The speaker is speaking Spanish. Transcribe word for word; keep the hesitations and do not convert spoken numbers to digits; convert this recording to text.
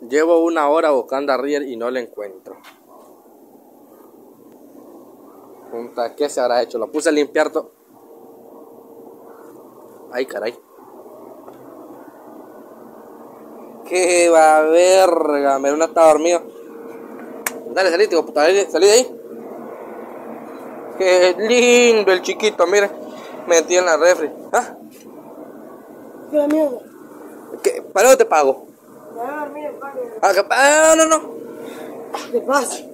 Llevo una hora buscando a Rier y no lo encuentro. Punta, ¿qué se habrá hecho? Lo puse a limpiar todo. Ay, caray. Qué va verga, Meruna está dormido. Dale, salí, tío, puta, salí de ahí. Qué lindo el chiquito, mire. Metí en la refri. ¿Ah? ¿Qué mierda? ¿Qué? ¿Para dónde te pago? Ya, mire, pague. Ah, no, no, no. ¿Qué pasa?